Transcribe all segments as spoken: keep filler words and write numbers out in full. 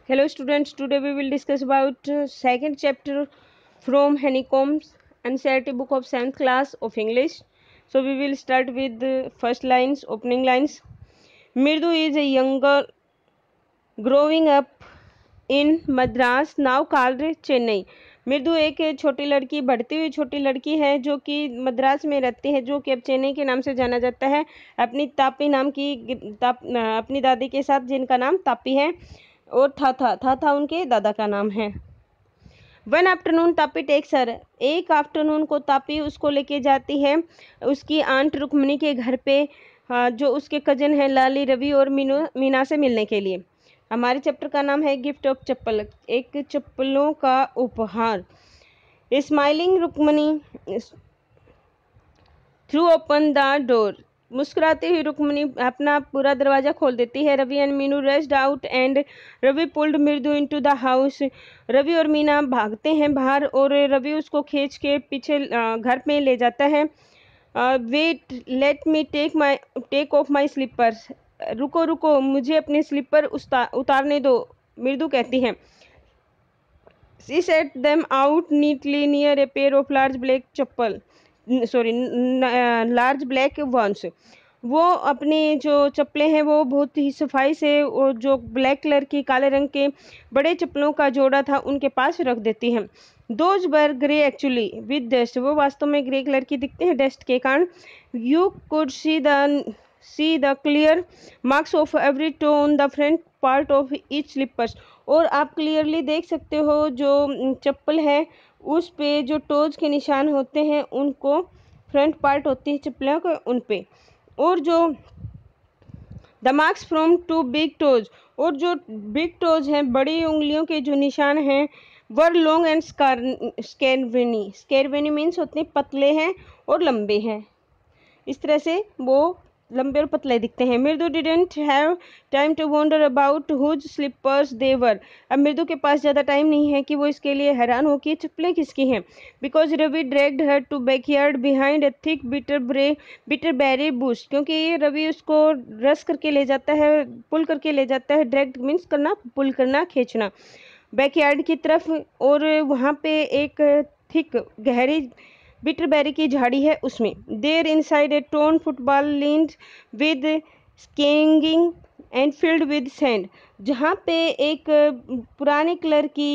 Hello students, today we will discuss about uh, second chapter from Honeycomb's N C E R T book of seventh class of English. So we will start with the first lines, opening lines. Mirdu is a young girl growing up in Madras, now called Chennai. मृदु एक छोटी लड़की बढ़ती हुई छोटी लड़की है जो कि मद्रास में रहती है, जो कि अब चेन्नई के नाम से जाना जाता है, अपनी तापी नाम की ताप, अपनी दादी के साथ, जिनका नाम तापी है, और था था था था उनके दादा का नाम है। One afternoon Tapi takes her, एक आफ्टरनून को तापी उसको लेके जाती है उसकी आंट रुक्मणी के घर पे, जो उसके कजन है लाली, रवि और मीनू मीना से मिलने के लिए। हमारे चैप्टर का नाम है गिफ्ट ऑफ चप्पल, एक चप्पलों का उपहार। Smiling Rukmini threw open the door, मुस्कुराती हुई रुक्मणी अपना पूरा दरवाजा खोल देती है। Ravi and Meenu rushed out and Ravi pulled Mridu into the house, Ravi और मीना भागते हैं बाहर और रवि उसको खींच के पीछे घर में ले जाता है। Wait let me take my take off my slippers, रुको रुको मुझे अपने स्लीपर उतारने दो, मृदु कहती है। She set them out neatly near a pair of large black chappal sorry large black ones, वो अपने जो चप्पलें हैं वो बहुत ही सफाई से, और जो ब्लैक कलर की काले रंग के बड़े चप्पलों का जोड़ा था उनके पास रख देती हैं। Those were grey actually with dust, वो वास्तव में ग्रे कलर की दिखते हैं डस्ट के कारण। You could see the see the clear marks of every toe on the front part of each slippers, और आप क्लियरली देख सकते हो जो चप्पल है उस पे जो टोज के निशान होते हैं, उनको फ्रंट पार्ट होती है चप्पलों के उन पे, और जो the marks from two big toes, और जो बिग टोज हैं बड़ी उंगलियों के जो निशान हैं, were long and scrawny, scrawny means होते हैं पतले हैं और लंबे हैं, इस तरह से वो लंबे और पतले दिखते हैं। Mridu didn't have time to wonder about whose slippers they were, अब मृदु के पास ज़्यादा टाइम नहीं है कि वो इसके लिए हैरान हो कि चप्पलें किसकी हैं। Because Ravi dragged her to backyard behind a thick bitter ब्रे बिटर बेरी बुश, क्योंकि रवि उसको रस करके ले जाता है, पुल करके ले जाता है। ड्रैग्ड मीन्स करना, पुल करना, खींचना, बैकयार्ड की तरफ, और वहाँ पे एक थिक गहरी बिटरबेरी की झाड़ी है उसमें। There inside a torn football leaned with sacking and filled with sand, जहाँ पे एक पुराने कलर की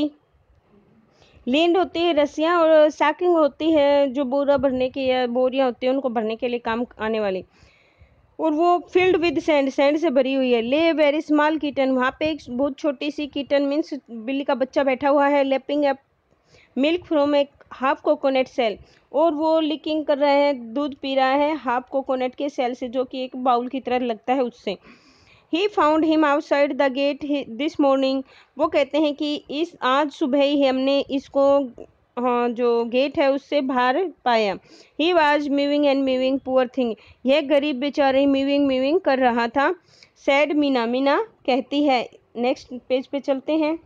लींड होती है रस्सियाँ, और सैकिंग होती है जो बोरा भरने की या बोरियाँ होती हैं उनको भरने के लिए काम आने वाली, और वो फील्ड विद सैंड, सैंड से भरी हुई है। ले वेरी स्मॉल किटन, वहाँ पे एक बहुत छोटी सी किटन मीन्स बिल्ली का बच्चा बैठा हुआ है। लेपिंग अप मिल्क फ्रॉम एक हाफ कोकोनट सेल, और वो लिकिंग कर रहा है, दूध पी रहा है हाफ कोकोनट के सेल से, जो कि एक बाउल की तरह लगता है उससे। He found him outside the gate this morning, वो कहते हैं कि इस आज सुबह ही हमने इसको, हाँ, जो गेट है उससे बाहर पाया। He was moving and moving poor thing, यह गरीब बेचारे मूविंग मूविंग कर रहा था। सैड मीना, मीना कहती है। नेक्स्ट पेज पे चलते हैं।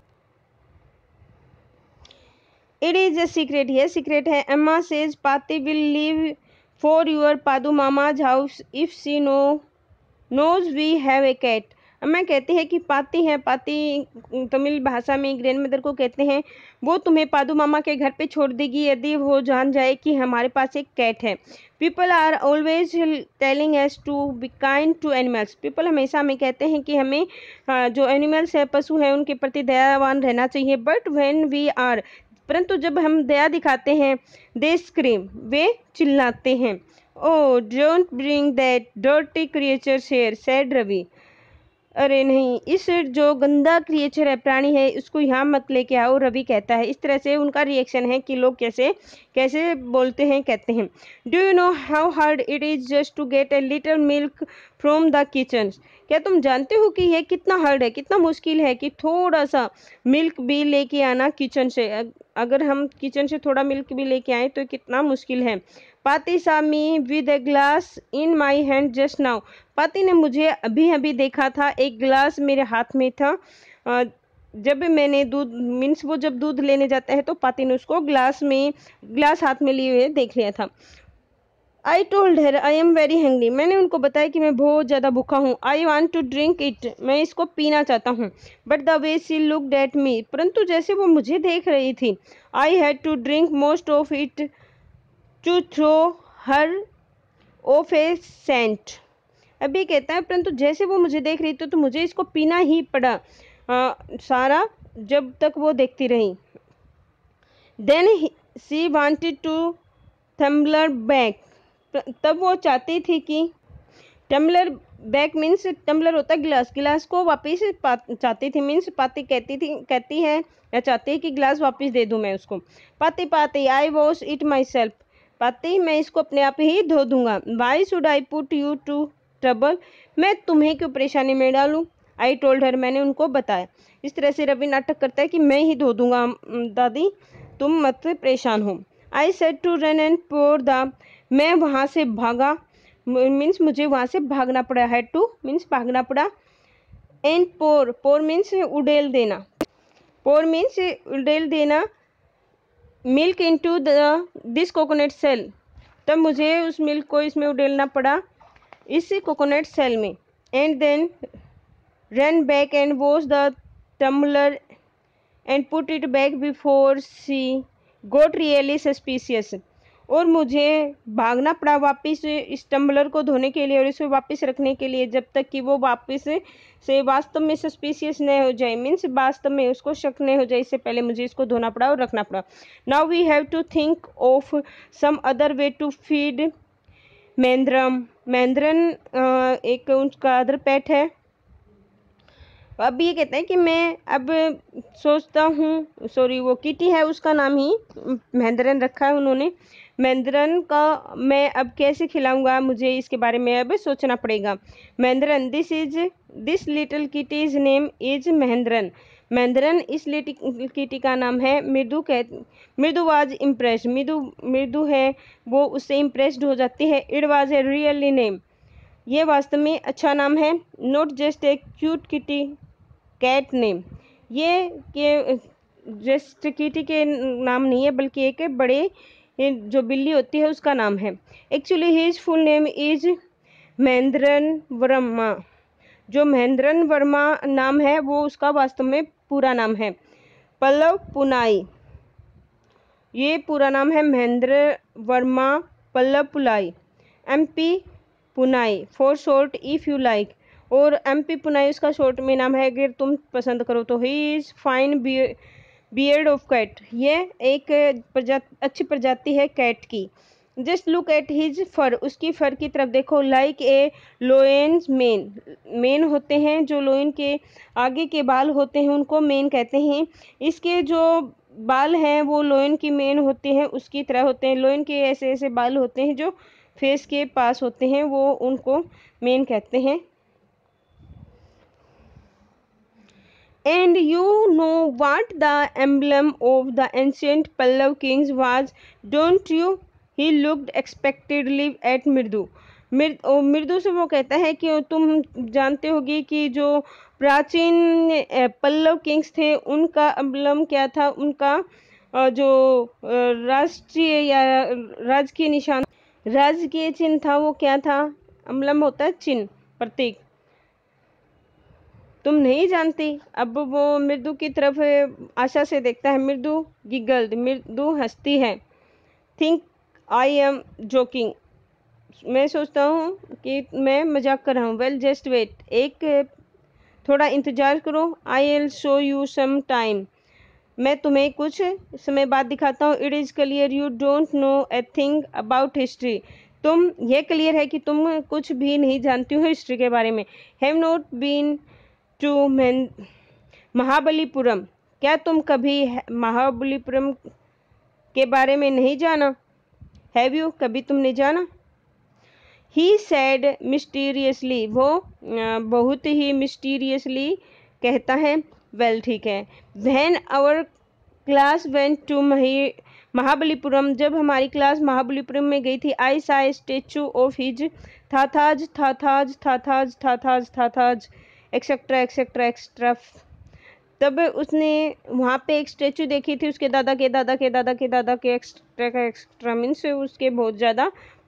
इट इज ए सीक्रेट, यह सीक्रेट है। Amma says Paati will leave for your Paadu Mama's house if she know knows we have a cat, Amma कहती है कि पाती है, पाती तमिल भाषा में ग्रैंड मदर को कहते हैं, वो तुम्हें पादू मामा के घर पे छोड़ देगी यदि वो जान जाए कि हमारे पास एक कैट है। People are always telling us to be kind to animals, पीपल हमेशा हमें कहते हैं कि हमें जो एनिमल्स है, पशु है, उनके प्रति दयावान रहना चाहिए। बट व्हेन वी आर, परंतु जब हम दया दिखाते हैं, दे स्क्रीम, वे चिल्लाते हैं। Oh don't bring that dirty creatures here said Ravi, अरे नहीं, इस जो गंदा क्रिएचर है, प्राणी है, उसको यहाँ मत लेके आओ, रवि कहता है। इस तरह से उनका रिएक्शन है कि लोग कैसे कैसे बोलते हैं, कहते हैं। Do you know how hard it is just to get a little milk from the kitchen, क्या तुम जानते हो कि यह कितना हार्ड है, कितना मुश्किल है कि थोड़ा सा मिल्क भी लेके आना किचन से, अगर हम किचन से थोड़ा मिल्क भी लेके आए तो कितना मुश्किल है। Paati saw me with a glass in my hand just now, Paati ने मुझे अभी अभी देखा था, एक गिलास मेरे हाथ में था। जब मैंने दूध मीन्स वो जब दूध लेने जाता है तो पाती ने उसको ग्लास में ग्लास हाथ में लिए हुए देख लिया था। I told her I am very hungry, मैंने उनको बताया कि मैं बहुत ज़्यादा भूखा हूँ। I want to drink it, मैं इसको पीना चाहता हूँ। But the way she looked at me, परंतु जैसे वो मुझे देख रही थी, I had to drink most of it to throw her off a scent. अभी कहता है परंतु जैसे वो मुझे देख रही थी तो मुझे इसको पीना ही पड़ा आ, सारा, जब तक वो देखती रही। Then she wanted to tumbler back, तब वो चाहती थी कि टम्बलर बैक मीन्स टम्बलर होता है गिलास, गिलास को वापस चाहती थी, मीन्स पाती कहती थी कहती है या चाहती है कि गिलास वापस दे दूं मैं उसको। Paati Paati I wash it myself, Paati मैं इसको अपने आप ही धो दूंगा। Why should I put you to trouble, मैं तुम्हें क्यों परेशानी में डालूं। आई टोल्ड हर, मैंने उनको बताया। इस तरह से रवि नाटक करता है कि मैं ही धो दूंगा दादी, तुम मत परेशान हो। I said to run and pour the, मैं वहाँ से भागा, मीन्स मुझे वहाँ से भागना पड़ा। हैड टू मीन्स भागना पड़ा। एंड पोर, पोर मीन्स उडेल देना, पोर मीन्स उडेल देना milk into the this coconut shell, तब मुझे उस मिल्क को इसमें उडेलना पड़ा, इस कोकोनट सेल में। And then run back and wash the tumbler and put it back before she got really suspicious, और मुझे भागना पड़ा वापस इस टम्बलर को धोने के लिए और इसे वापस रखने के लिए, जब तक कि वो वापस से वास्तव में सस्पिशियस नहीं हो जाए, मीन्स वास्तव में उसको शक नहीं हो जाए, इससे पहले मुझे इसको धोना पड़ा और रखना पड़ा। Now we have to think of some other way to feed Mahendran, Mahendran एक उसका अदर पेट है। अब ये कहते हैं कि मैं अब सोचता हूँ, सॉरी वो किटी है उसका नाम ही महेंद्रन रखा है उन्होंने, महेंद्रन का मैं अब कैसे खिलाऊंगा, मुझे इसके बारे में अब सोचना पड़ेगा। Mahendran, this is this little kitty's name is Mahendran, Mahendran इस लिटिल किटी का नाम है। मृदु कह मृदु वाज इम्प्रेस्ड, मृदु मृदु है वो उससे इम्प्रेस्ड हो जाती है। It was a really name, ये वास्तव में अच्छा नाम है। Not just a cute kitty cat name, ये के जस्ट किटी के नाम नहीं है बल्कि एक बड़े जो बिल्ली होती है उसका नाम है। Actually his full name is Mahendran Varma, जो महेंद्रन वर्मा नाम है वो उसका वास्तव में पूरा नाम है। पल्लव पुनाई, ये पूरा नाम है Mahendra Varma Pallava Pulai. M P Poonai for short if you like, और एम पी पुनाई उसका शॉर्ट में नाम है अगर तुम पसंद करो तो। He is fine breed of cat, ये एक प्रजाति अच्छी प्रजाति है कैट की। Just look at his fur, उसकी फर की तरफ देखो। Like a lion's mane, mane होते हैं जो लोयन के आगे के बाल होते हैं उनको मेन कहते हैं। इसके जो बाल हैं वो लोयन की मेन होते हैं उसकी तरह होते हैं। लोयन के ऐसे ऐसे बाल होते हैं जो फेस के पास होते हैं, वो उनको मेन कहते हैं। And you know what the emblem of the ancient Pallav kings was, don't you? He looked expectantly at मृदु। मृदु से वो कहता है कि तुम जानते होगी कि जो प्राचीन पल्लव किंग्स थे उनका एम्ब्लम क्या था, उनका जो राष्ट्रीय या राजकीय निशान, राजकीय चिन्ह था वो क्या था। एम्ब्लम होता है चिन्ह, प्रतीक। तुम नहीं जानती। अब वो मृदु की तरफ आशा से देखता है। मृदु गिगल्ड, मृदु हंसती है। थिंक आई एम जोकिंग, मैं सोचता हूँ कि मैं मजाक कर रहा हूँ। वेल जस्ट वेट, एक थोड़ा इंतजार करो। I will show you some time, मैं तुम्हें कुछ समय बाद दिखाता हूँ। It is clear you don't know a thing about history, तुम ये क्लियर है कि तुम कुछ भी नहीं जानती हो हिस्ट्री के बारे में। Have not been to Mahabalipuram, क्या तुम कभी महाबलीपुरम के बारे में नहीं जाना। हैव यू, कभी तुमने जाना। ही सैड मिस्टीरियसली, वो बहुत ही मिस्टीरियसली कहता है। वेल ठीक है। When our class went to Mahabalipuram, जब हमारी क्लास महाबलीपुरम में गई थी। I saw statue of his Thatha's Thatha's Thatha's Thatha's Thatha's etcetera etcetera etcetera, तब उसने वहाँ पे एक स्टेचू देखी थी उसके दादा के दादा के दादा के दादा के एक्स्ट्रा का एक्स्ट्रा मीन्स उसके बहुत ज़्यादा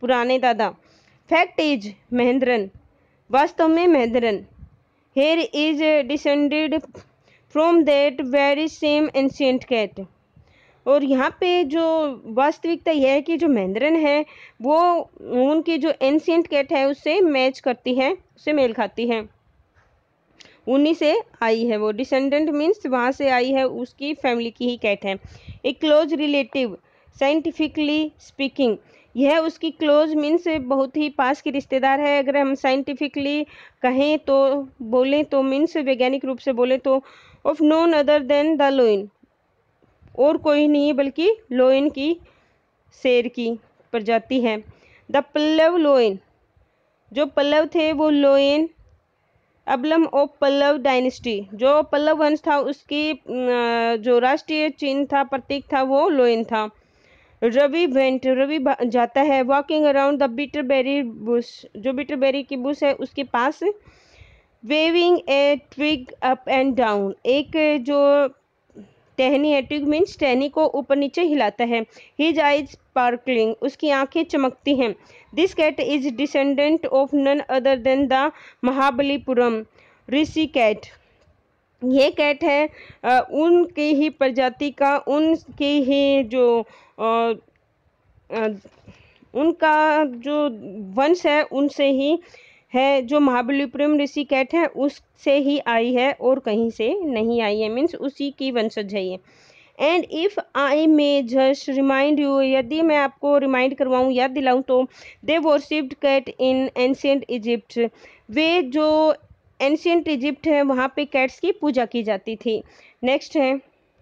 पुराने दादा। फैक्ट इज महेंद्रन, वास्तव में Mahendran. Here is descended from that very same ancient cat. और यहाँ पे जो वास्तविकता यह है कि जो महेंद्रन है वो उनकी जो एंशियंट कैट है उससे मैच करती है, उससे मेल खाती है, उन्हीं से आई है वो। डिसेंडेंट मीन्स वहाँ से आई है, उसकी फैमिली की ही कैट है। A close relative scientifically speaking, यह उसकी क्लोज मीन्स बहुत ही पास की रिश्तेदार है। अगर हम साइंटिफिकली कहें तो बोलें तो मीन्स वैज्ञानिक रूप से बोले तो of none other than the lion, और कोई नहीं बल्कि लोइन की शेर की प्रजाति है। द पल्लव लोइन, जो पल्लव थे वो lion emblem of Pallava dynasty, जो पल्लव वंश था उसकी जो राष्ट्रीय चिन्ह था, प्रतीक था, वो लोइन था। रवि वेंट, रवि जाता है walking around the bitterberry bush, जो बिटरबेरी की बुश है उसके पास। Waving a twig up and down, एक जो टहनी है, ट्विग मीन्स टहनी को ऊपर नीचे हिलाता है। हिज आइज स्पार्कलिंग, उसकी आंखें चमकती हैं। This cat is descendant of none other than the Mahabalipuram Rishi cat, ये कैट है आ, उनकी ही प्रजाति का, उनकी ही जो आ, आ, उनका जो वंश है उनसे ही है, जो महाबलीपुरम ऋषि कैट है उससे ही आई है और कहीं से नहीं आई है, मीन्स उसी की वंशज है ये। And if I may just remind you, यदि मैं आपको रिमाइंड करवाऊँ, याद दिलाऊँ तो they worshipped cat in ancient Egypt, वे जो एंशियंट इजिप्ट है वहाँ पे कैट्स की पूजा की जाती थी। नेक्स्ट है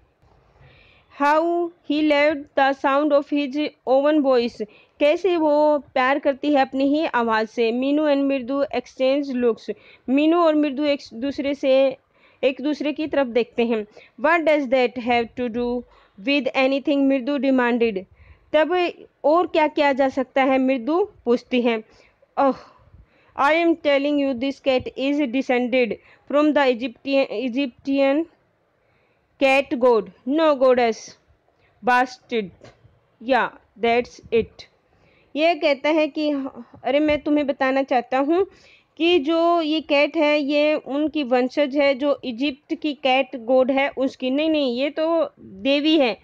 how he loved the sound of his own voice, कैसे वो प्यार करती है अपनी ही आवाज़ से। Meenu and Mridu exchange looks, Meenu और मृदु एक दूसरे से एक दूसरे की तरफ देखते हैं। What does that have to do with anything, Mridu demanded, तब और क्या किया जा सकता है, मृदु पूछती हैं। Oh I am telling you this cat is descended from the Egyptian Egyptian cat god, no goddess Bastet, yeah that's it. ये कहता है कि अरे मैं तुम्हें बताना चाहता हूँ कि जो ये कैट है ये उनकी वंशज है, जो इजिप्ट की कैट गोड है उसकी। नहीं नहीं, ये तो देवी है।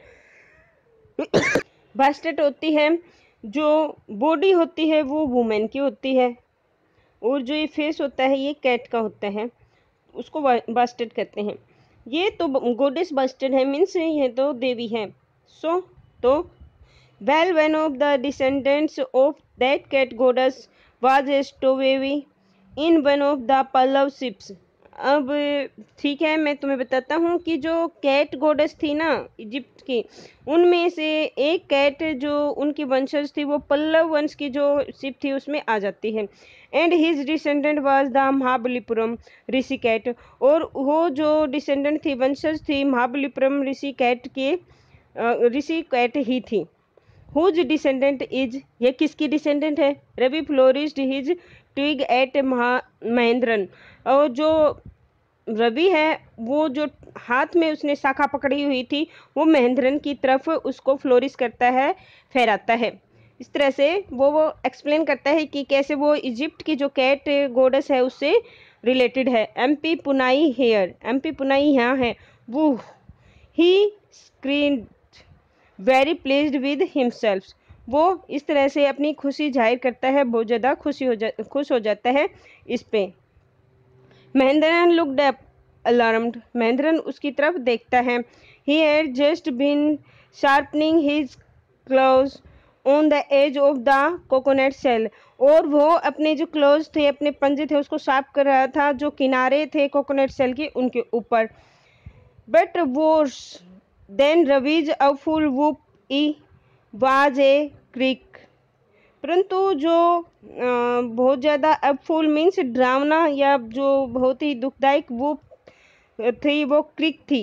बास्टेट होती है, जो बॉडी होती है वो वुमेन की होती है, और जो ये फेस होता है ये कैट का होता है, उसको बास्टेट कहते हैं। ये तो गोडेस बास्टेट है, मीन्स ये तो देवी है। सो so, तो well one of the descendants of that cat goddess was a stowaway in one of the Pallava ships. अब ठीक है, मैं तुम्हें बताता हूँ कि जो कैट गोडेस थी ना इजिप्ट की, उनमें से एक कैट जो उनकी वंशज थी वो पल्लव वंश की जो शिप थी उसमें आ जाती है। And his descendant was the Mahabalipuram Rishi cat, और वो जो डिसेंडेंट थी, वंशज थी महाबलीपुरम ऋषि कैट के, ऋषि कैट ही थी। हुज डिसेंडेंट इज, ये किसकी डिसेंडेंट है, Ravi flourished his twig at Mahendran, और जो रवि है वो जो हाथ में उसने शाखा पकड़ी हुई थी वो महेंद्रन की तरफ उसको फ्लोरिश करता है, फहराता है। इस तरह से वो वो एक्सप्लेन करता है कि कैसे वो इजिप्ट की जो कैट गोडेस है उससे रिलेटेड है। M P Poonai here, M P Poonai यहाँ है। वो ही स्क्रीन वेरी प्लेज्ड विद हिमसेल्फ, वो इस तरह से अपनी खुशी जाहिर करता है, बहुत ज़्यादा खुशी हो जा खुश हो जाता है इस पे। Mahendran looked up alarmed, Mahendran उसकी तरफ देखता है। He had just been sharpening his claws on the edge of the coconut shell, और वो अपने जो क्लोज थे, अपने पंजे थे, उसको शार्प कर रहा था जो किनारे थे कोकोनट शेल के उनके ऊपर। But worse than Ravi's awful whoop ई वाज ए क्रिक, परंतु जो आ, बहुत ज़्यादा अब फुल मीन्स ड्रावना या जो बहुत ही दुखदायक वूप थी वो क्रिक थी।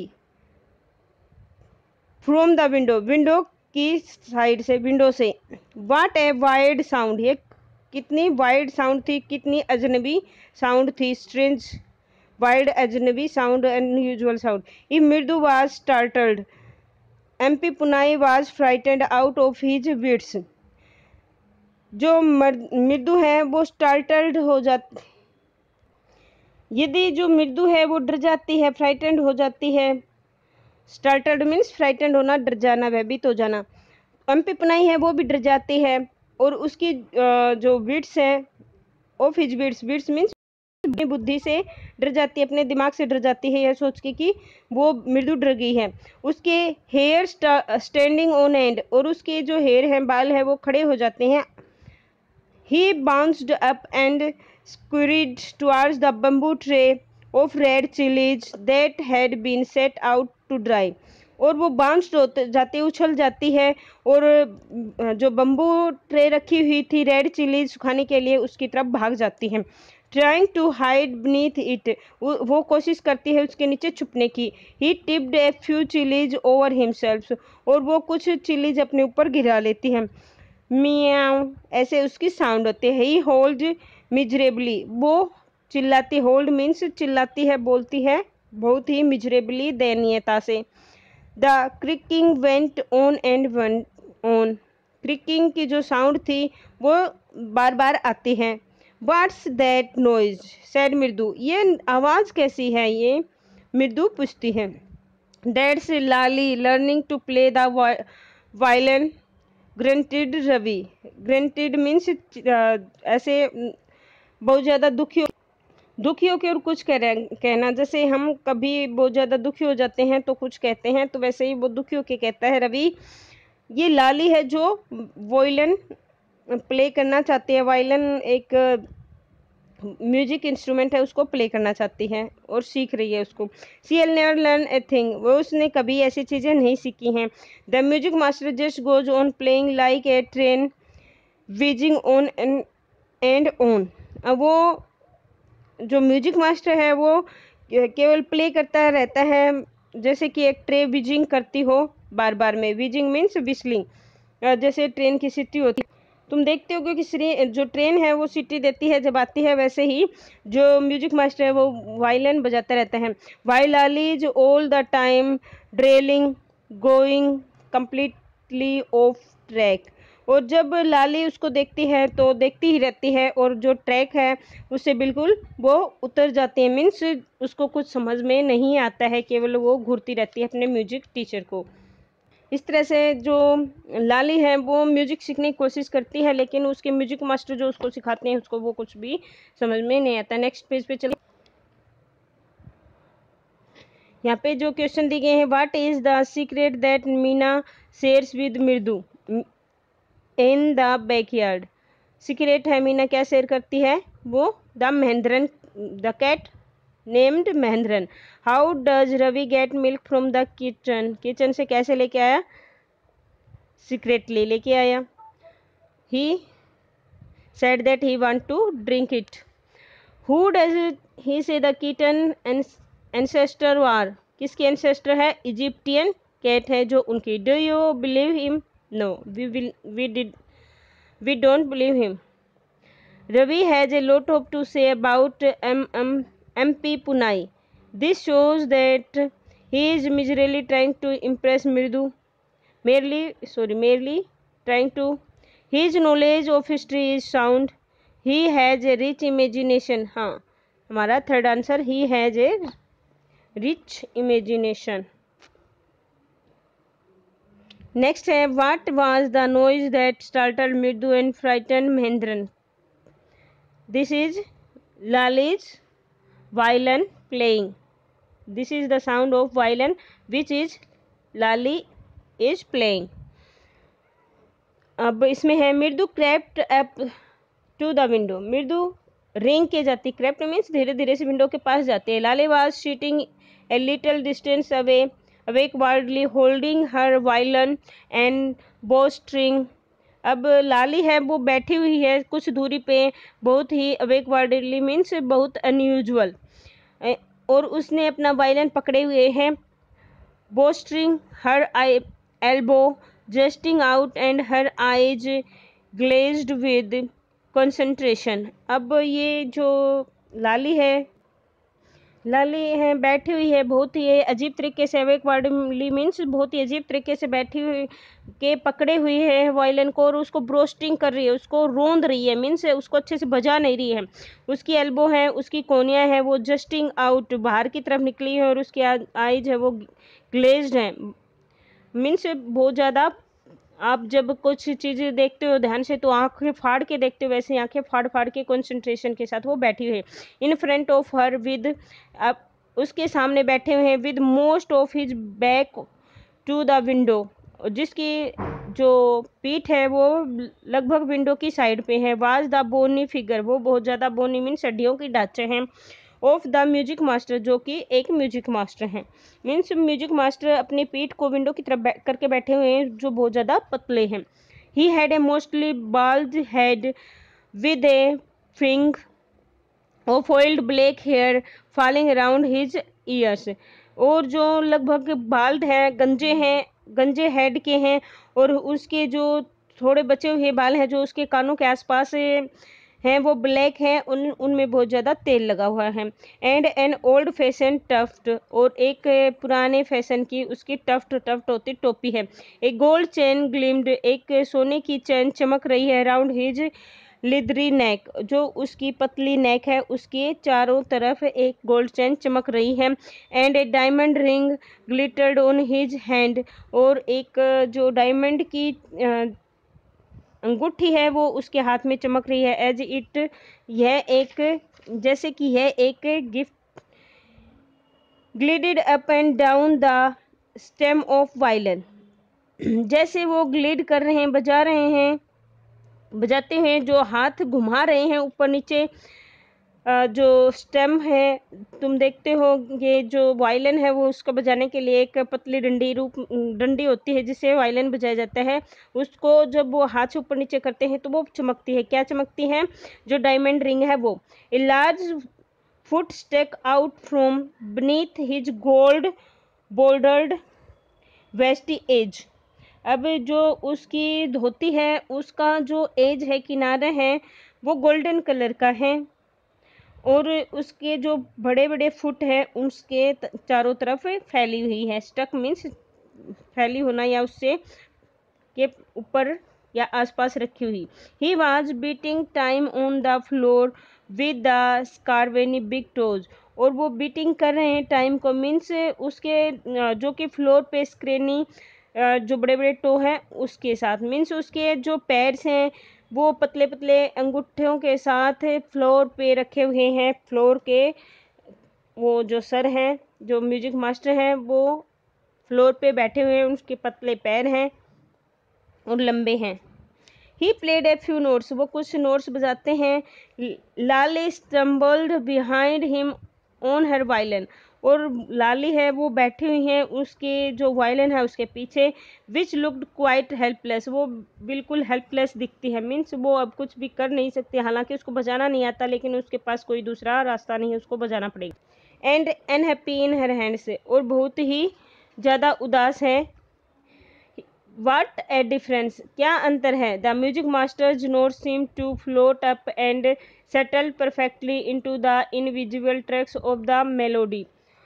फ्रॉम द विंडो, विंडो की साइड से, विंडो से। वाट ए वाइड साउंड, ये कितनी वाइड साउंड थी, कितनी अजनबी साउंड थी। स्ट्रेंज वाइड अजनबी साउंड, अनयूजुअल साउंड। ई Mridu was startled, M P Poonai was frightened out of his wits, जो मृदु है वो स्टार्टल्ड हो जाती, यदि जो मृदु है वो डर जाती है, फ्राइटेंड हो जाती है। स्टार्टल्ड मीन्स फ्राइटेंड होना, डर जाना, भयभीत हो जाना। एम्पी पुनाई है वो भी डर जाती है, और उसकी जो विट्स है of his wits, wits means अपनी बुद्धि से डर जाती है, अपने दिमाग से डर जाती है, यह सोच के कि वो मृदु डर गई है। उसके हेयर स्टैंडिंग ऑन एंड, और उसके जो हेयर हैं, बाल है, वो खड़े हो जाते हैं। He bounced up and scurried towards the bamboo tray of red chilies that had been set out to dry. और वो बाउंस्ड होते जाती, उछल जाती है, और जो बम्बू ट्रे रखी हुई थी रेड चिलीज सुखाने के लिए, उसकी तरफ भाग जाती है। Trying to hide beneath it, वो कोशिश करती है उसके नीचे छुपने की। He tipped a few chillies over himself, और वो कुछ चिलीज अपने ऊपर गिरा लेती है। मियाँ ऐसे उसकी साउंड होती है। ही होल्ड मिजरेबली, वो चिल्लाती, होल्ड मीन्स चिल्लाती है, बोलती है बहुत ही मिजरेबली, दयनीयता से। The creaking went on and went on, creaking की जो साउंड थी वो बार बार आती है। व्हाट्स दैट नॉइज सैड मृदु, ये आवाज़ कैसी है, ये मृदु पूछती है। That's Lali learning to play the violin, grunted Ravi, grunted means ऐसे बहुत ज़्यादा दुखी दुखी होकर और कुछ कह रहे कहना, जैसे हम कभी बहुत ज़्यादा दुखी हो जाते हैं तो कुछ कहते हैं, तो वैसे ही वो दुखी होकर कहता है रवि। ये लाली है जो वायलिन प्ले करना चाहती है, वायलिन एक म्यूजिक इंस्ट्रूमेंट है, उसको प्ले करना चाहती है और सीख रही है उसको। She'll never learn a thing, वो उसने कभी ऐसी चीज़ें नहीं सीखी हैं। The music master just goes on playing like a train wheezing on and on, अब वो जो म्यूजिक मास्टर है वो केवल प्ले करता रहता है, जैसे कि एक ट्रे व्हीजिंग करती हो बार बार में। व्हीजिंग मीन्स विस्लिंग, जैसे ट्रेन की सीटी होती है। तुम देखते हो कि जो ट्रेन है वो सीटी देती है जब आती है, वैसे ही जो म्यूजिक मास्टर है वो वायलिन बजाता रहता है। While Lali is all the time drilling going completely off track, और जब लाली उसको देखती है तो देखती ही रहती है, और जो ट्रैक है उससे बिल्कुल वो उतर जाती है, मीन्स उसको कुछ समझ में नहीं आता है, केवल वो घूरती रहती है अपने म्यूजिक टीचर को। इस तरह से जो लाली है वो म्यूजिक सीखने की कोशिश करती है, लेकिन उसके म्यूजिक मास्टर जो उसको सिखाते हैं उसको वो कुछ भी समझ में नहीं आता। नेक्स्ट पेज पे चलिए, यहाँ पे जो क्वेश्चन दिए गए हैं, what is the secret that Meena shares with Mridu in the backyard. Secret है, मीना क्या शेयर करती है, वो the Mahendran, the cat named Mahendran. How does Ravi get milk from the kitchen, kitchen से कैसे लेके आया, सीक्रेटली लेके आया। He said that he want to drink it. Who does he say the kitten ancestor war, किसकी ancestor है, इजिप्टियन कैट है जो उनकी। Do you believe him? No, we will we did we don't believe him. Ravi has a lot of to say about M M M P Punai. This shows that he is miserably trying to impress Mridu. Merely, sorry, merely trying to. His knowledge of history is sound. He has a rich imagination. हाँ, हमारा third answer, he has a rich imagination. Next है, what was the noise that startled Mridu and frightened Mahendran? This is Lali's violin playing. This is the sound of violin which is Lali is playing. अब इसमें है, Mridu crept up to the window, Mridu रेंग के जाती, crept means धीरे धीरे से window के पास जाती है। Lali was sitting a little distance away awake wildly holding her violin and bow string. अब लाली है वो बैठी हुई है कुछ दूरी पे, बहुत ही अवेक वाइल्डली मीन्स बहुत अनयूजुअल, और उसने अपना वायलिन पकड़े हुए हैं। Bow string her I elbow jutting out and her eyes glazed with concentration. अब ये जो लाली है लाली है बैठी हुई है बहुत ही अजीब तरीके से, अवेकवर्डली मीन्स बहुत ही अजीब तरीके से बैठी हुई के पकड़े हुई है वायलिन को और उसको ब्रोस्टिंग कर रही है, उसको रोंद रही है, मीन्स उसको अच्छे से बजा नहीं रही है। उसकी एल्बो है, उसकी कोनियाँ है वो जस्टिंग आउट बाहर की तरफ निकली है और उसकी आईज है वो ग्लेज्ड है, मीन्स बहुत ज़्यादा। आप जब कुछ चीज़ें देखते हो ध्यान से तो आंखें फाड़ के देखते हो, वैसे आंखें फाड़ फाड़ के कंसंट्रेशन के साथ वो बैठी हुई है। In front of her with, अब उसके सामने बैठे हुए हैं with most of his back to the window, जिसकी जो पीठ है वो लगभग विंडो की साइड पे है। वाज द बोनी फिगर, वो बहुत ज़्यादा बोनी मीन्स हड्डियों की ढांचे हैं। ऑफ द म्यूजिक मास्टर, जो कि एक म्यूजिक मास्टर हैं, मीन्स म्यूजिक मास्टर अपनी पीठ को विंडो की तरफ करके बैठे हुए हैं जो बहुत ज़्यादा पतले हैं। He had a mostly bald head with a fringe of oiled black hair falling around his ears, और जो लगभग बाल्ड है, गंजे हैं, गंजे हेड के हैं और उसके जो थोड़े बचे हुए बाल हैं जो उसके कानों के आसपास हैं वो ब्लैक हैं, उन उनमें बहुत ज़्यादा तेल लगा हुआ है। And an old fashion tuft, और एक पुराने फैशन की उसकी टफ्ट टफ्ट होती टोपी है। एक गोल्ड चेन ग्लिम्ड, एक सोने की चैन चमक रही है अराउंड हिज लिदरी नेक, जो उसकी पतली नेक है उसके चारों तरफ एक गोल्ड चेन चमक रही है। And a diamond ring glittered on his hand, और एक जो डायमंड की अंगूठी है वो उसके हाथ में चमक रही है। एज इट, यह एक, जैसे कि यह एक gift glided up and down the stem of violin, जैसे वो ग्लिड कर रहे हैं, बजा रहे हैं, बजाते हैं, जो हाथ घुमा रहे हैं ऊपर नीचे। जो स्टेम है तुम देखते हो, ये जो वायलिन है वो उसको बजाने के लिए एक पतली डंडी रूप डंडी होती है जिससे वायलिन बजाया जाता है, उसको जब वो हाथ से ऊपर नीचे करते हैं तो वो चमकती है। क्या चमकती है? जो डायमंड रिंग है वो। A large foot stuck out from beneath his gold bordered veshti edge, अब जो उसकी धोती है उसका जो एज है, किनारे हैं, वो गोल्डन कलर का है और उसके जो बड़े बड़े फुट है उसके चारों तरफ फैली हुई है। स्टक मीन्स फैली होना या उससे के ऊपर या आसपास रखी हुई। He was beating time on the floor with the scrawny big toes, और वो बीटिंग कर रहे हैं टाइम को, मीन्स उसके जो कि फ्लोर पे स्क्रेनी जो बड़े बड़े टो हैं उसके साथ, मीन्स उसके जो पैर्स हैं वो पतले पतले अंगूठों के साथ फ्लोर पे रखे हुए हैं। फ्लोर के वो जो सर हैं, जो म्यूजिक मास्टर हैं, वो फ्लोर पे बैठे हुए हैं, उसके पतले पैर हैं और लंबे हैं। He played a few notes, वो कुछ नोट्स बजाते हैं। Lali stumbled behind him on her violin, और लाली है वो बैठी हुई है उसके जो वायलिन है उसके पीछे। विच लुक्ड क्वाइट हेल्पलेस, वो बिल्कुल हेल्पलेस दिखती है, मीन्स वो अब कुछ भी कर नहीं सकती, हालांकि उसको बजाना नहीं आता लेकिन उसके पास कोई दूसरा रास्ता नहीं है, उसको बजाना पड़ेगा। And unhappy in her hand से, और बहुत ही ज़्यादा उदास है। What a difference, क्या अंतर है। The music master's notes seem to float up and settle perfectly into the invisible tracks of the melody,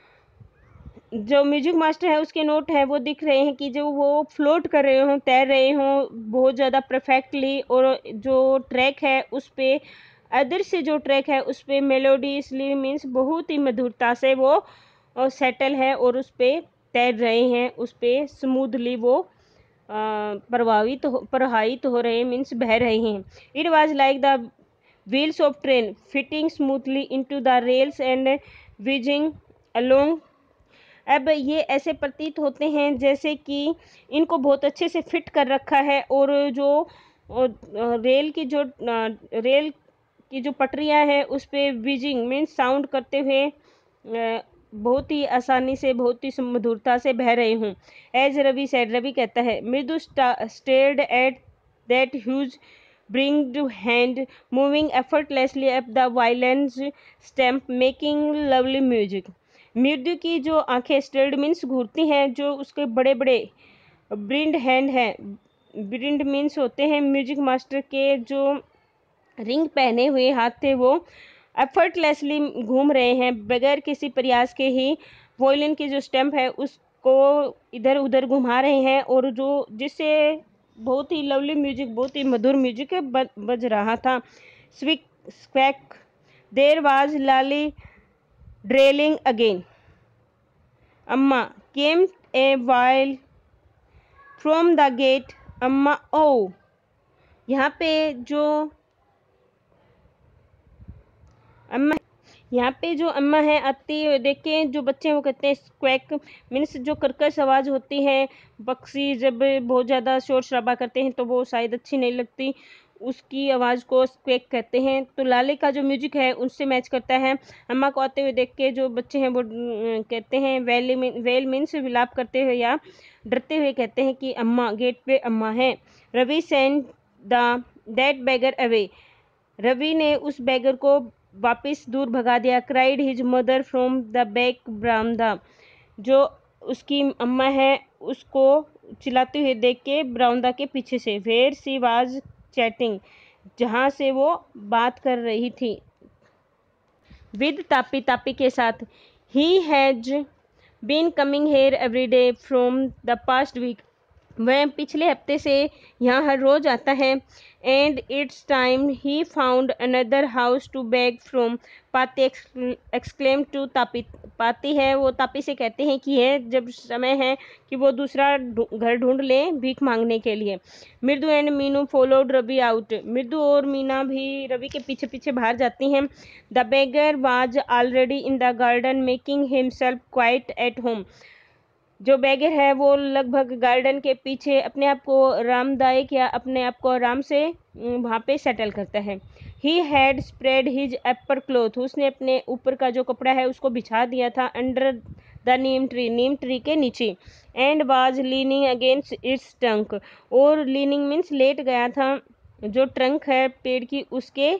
जो म्यूजिक मास्टर है उसके नोट है वो दिख रहे हैं कि जो वो फ्लोट कर रहे हों, तैर रहे हों बहुत ज़्यादा परफेक्टली, और जो ट्रैक है उस पर, अदर से जो ट्रैक है उस पर मेलोडी, इसलिए मीन्स बहुत ही मधुरता से वो सेटल है और उस पर तैर रहे हैं, उस पर स्मूथली वो प्रभावित हो प्रवाहित हो रहे, मीन्स बह रहे हैं। It was like the wheels of train fitting smoothly into the rails and whizzing along, अब ये ऐसे प्रतीत होते हैं जैसे कि इनको बहुत अच्छे से फिट कर रखा है, और जो रेल की जो रेल की जो पटरियां हैं उस पर विजिंग मीन्स साउंड करते हुए बहुत ही आसानी से, बहुत ही मधुरता से बह रहे हूँ। एज रवि सेड, रवि कहता है, Mridu stared at that huge ringed hand moving effortlessly up the violin's stamp making lovely music, Mridu की जो आंखें स्टेयर्ड मीन्स घूरती हैं, जो उसके बड़े बड़े ब्रिंड हैंड हैं, ब्रिंड मीन्स होते हैं म्यूजिक मास्टर के जो रिंग पहने हुए हाथ थे वो एफर्टलेसली घूम रहे हैं, बगैर किसी प्रयास के ही वॉयलिन की जो स्टैम्प है उसको इधर उधर घुमा रहे हैं, और जो जिससे बहुत ही लवली म्यूजिक, बहुत ही मधुर म्यूजिक बज रहा था। स्विक स्क्वैक there was Lali drilling again, Amma came a wail from the gate, Amma ओ। यहाँ पे जो अम्मा यहाँ पे जो अम्मा है आती देख के जो बच्चे हैं वो कहते हैं स्क्वैक मीन्स जो कर्कश आवाज़ होती है, पक्षी जब बहुत ज़्यादा शोर शराबा करते हैं तो वो शायद अच्छी नहीं लगती, उसकी आवाज़ को स्क्वैक कहते हैं। तो लाले का जो म्यूजिक है उससे मैच करता है। अम्मा को आते हुए देख के जो बच्चे हैं वो कहते हैं वेल वेल मीन्स विलाप करते हुए या डरते हुए कहते हैं कि अम्मा, गेट पे अम्मा है। Ravi send the that beggar away, Ravi ने उस बैगर को वापस दूर भगा दिया। Cried his mother from the back बरामदा, जो उसकी अम्मा है उसको चिल्लाते हुए देख के बरामदा के पीछे से। वेयर सी वाज चैटिंग, जहाँ से वो बात कर रही थी विद तापी, तापी के साथ। He has been coming here every day from the past week, वह पिछले हफ्ते से यहाँ हर रोज आता है। And it's time he found another house to beg from, Paati exclaim to Tapi, Paati है वो तापी से कहते हैं कि यह जब समय है कि वो दूसरा घर ढूंढ लें भीख मांगने के लिए। Mridu and Meenu followed Ravi out, Mridu और मीना भी रवि के पीछे पीछे बाहर जाती हैं। The beggar was already in the garden making himself quite at home, जो बैगर है वो लगभग गार्डन के पीछे अपने आप को आरामदायक या अपने आप को आराम से वहाँ पे सेटल करता है। He had spread his upper cloth, उसने अपने ऊपर का जो कपड़ा है उसको बिछा दिया था under the neem tree, neem tree के नीचे। And was leaning against its trunk, और लीनिंग मीन्स लेट गया था, जो ट्रंक है पेड़ की उसके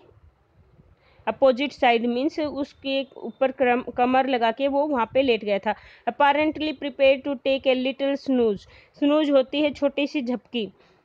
अपोजिट साइड मीन्स उसके ऊपर कमर लगा के वो वहाँ पे लेट गया था। Apparently prepare to take a little snooze, snooze होती है छोटी सी झपकी,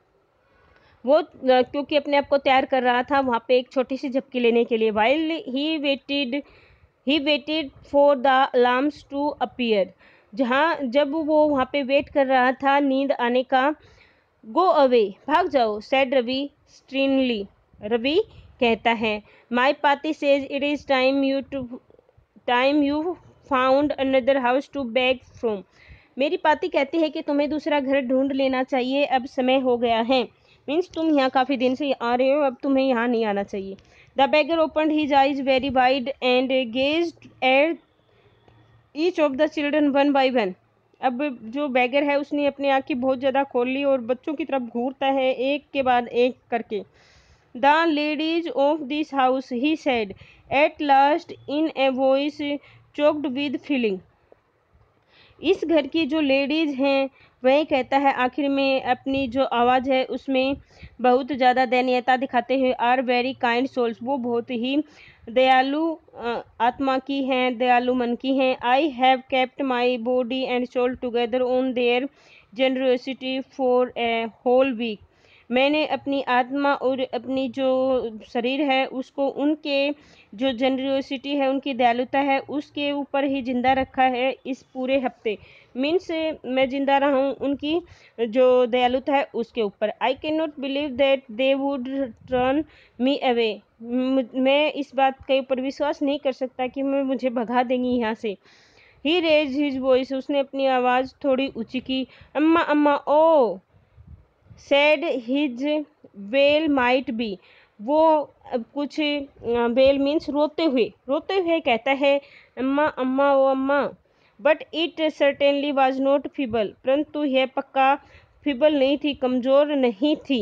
वो क्योंकि अपने आप को तैयार कर रहा था वहाँ पे एक छोटी सी झपकी लेने के लिए। While he waited he waited for the alarms to appear, जहाँ जब वो वहाँ पे वेट कर रहा था नींद आने का। गो अवे, भाग जाओ, सेड रवि स्ट्रीनली, रवि कहता है। My Paati says it is time you to time you found another house to beg from, मेरी पाती कहती है कि तुम्हें दूसरा घर ढूंढ लेना चाहिए, अब समय हो गया है, मीन्स तुम यहाँ काफ़ी दिन से आ रहे हो, अब तुम्हें यहाँ नहीं आना चाहिए। The beggar opened his eyes very wide and gazed at each of the children one by one, अब जो बैगर है उसने अपनी आँखें बहुत ज़्यादा खोल ली और बच्चों की तरफ घूरता है एक के बाद एक करके। The ladies of this house, he said at last in a voice choked with feeling, इस घर की जो लेडीज़ हैं वह कहता है आखिर में अपनी जो आवाज़ है उसमें बहुत ज़्यादा दयनीयता दिखाते हुए। आर वेरी काइंड सोल्स, वो बहुत ही दयालु आत्मा की हैं, दयालु मन की हैं। I have kept my body and soul together on their generosity for a whole week, मैंने अपनी आत्मा और अपनी जो शरीर है उसको उनके जो जनरोसिटी है, उनकी दयालुता है, उसके ऊपर ही जिंदा रखा है इस पूरे हफ्ते, मीन्स मैं जिंदा रहा हूँ उनकी जो दयालुता है उसके ऊपर। I can not believe that they would turn me away, मैं इस बात के ऊपर विश्वास नहीं कर सकता कि मैं मुझे भगा देंगी यहाँ से। ही रेज हिज वॉइस, उसने अपनी आवाज़ थोड़ी ऊँची की। अम्मा अम्मा ओ said his wail might be, वो कुछ वेल मीन्स रोते हुए रोते हुए कहता है अम्मा अम्मा ओ Amma. But it certainly was not feeble, परंतु यह पक्का फीबल नहीं थी, कमज़ोर नहीं थी।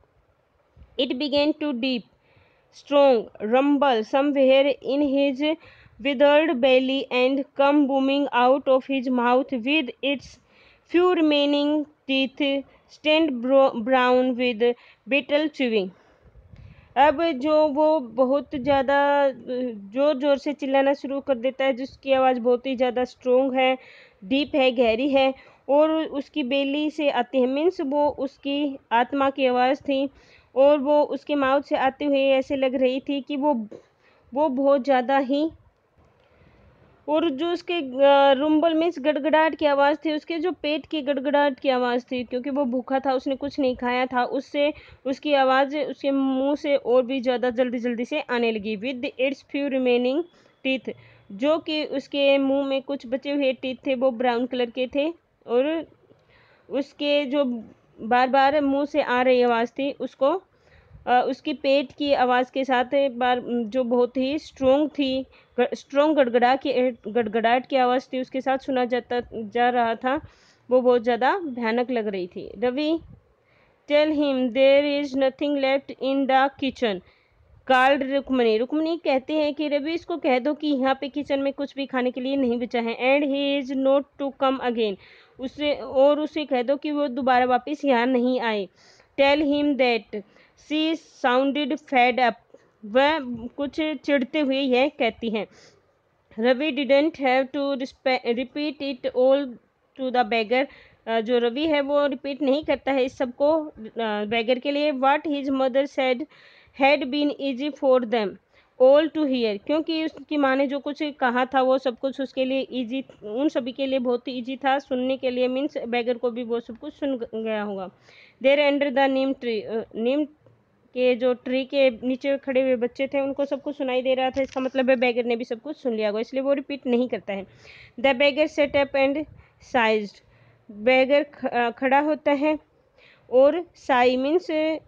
It began to deep strong rumble somewhere in his withered belly and come booming out of his mouth with its few remaining teeth stained brown with bitter chewing। अब जो वो बहुत ज़्यादा ज़ोर ज़ोर से चिल्लाना शुरू कर देता है, जिसकी आवाज़ बहुत ही ज़्यादा स्ट्रोंग है, डीप है, गहरी है और उसकी बेली से आती है, मीन्स वो उसकी आत्मा की आवाज़ थी और वो उसके माउथ से आते हुए ऐसे लग रही थी कि वो वो बहुत ज़्यादा ही, और जो उसके रुम्बल मीन्स गड़गड़ाहट की आवाज़ थी, उसके जो पेट की गड़गड़ाहट की आवाज़ थी, क्योंकि वो भूखा था, उसने कुछ नहीं खाया था, उससे उसकी आवाज़ उसके मुंह से और भी ज़्यादा जल्दी जल्दी से आने लगी। With its few remaining teeth, जो कि उसके मुंह में कुछ बचे हुए टीथ थे वो ब्राउन कलर के थे, और उसके जो बार बार मुंह से आ रही आवाज़ थी उसको आ, उसकी पेट की आवाज़ के साथ एक बार जो बहुत ही स्ट्रोंग थी, स्ट्रोंग गड़गड़ा की गड़गड़ाहट की आवाज़ थी उसके साथ सुना जाता जा रहा था, वो बहुत ज़्यादा भयानक लग रही थी। Ravi tell him there is nothing left in the kitchen called Rukmani, Rukmani कहते हैं कि रवि इसको कह दो कि यहाँ पे किचन में कुछ भी खाने के लिए नहीं बचा है, and he is not to come again, उसे और उसे कह दो कि वो दोबारा वापस यहाँ नहीं आए। Tell him that she sounded fed up, वह कुछ चिढ़ते हुए यह कहती हैं। Ravi didn't have to repeat it all to the beggar, जो रवि है वो रिपीट नहीं करता है इस सबको बेगर के लिए। What his mother said had been easy for them all to hear, क्योंकि उसकी माँ ने जो कुछ कहा था वो सब कुछ उसके लिए इजी, उन सभी के लिए बहुत ही ईजी था सुनने के लिए, मीन्स बेगर को भी वो सब कुछ सुन गया होगा। There under the neem tree, neem के जो ट्री के नीचे खड़े हुए बच्चे थे उनको सब कुछ सुनाई दे रहा था, इसका मतलब है बेगर ने भी सब कुछ सुन लिया होगा, इसलिए वो रिपीट नहीं करता है। The beggar sat up and sighed, beggar खड़ा होता है और साई मीन्स